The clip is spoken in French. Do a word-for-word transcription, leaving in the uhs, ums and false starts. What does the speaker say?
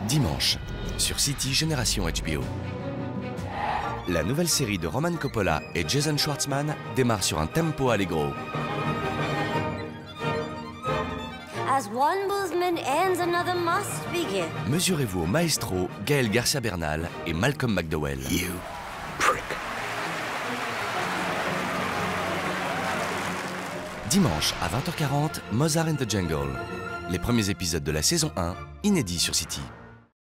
Dimanche, sur City Génération H B O. La nouvelle série de Roman Coppola et Jason Schwartzman démarre sur un tempo allegro. As one movement ends, another must begin. Mesurez-vous au maestro Gaël Garcia Bernal et Malcolm McDowell. You prick. Dimanche à vingt heures quarante, Mozart in the Jungle. Les premiers épisodes de la saison un, inédits sur City.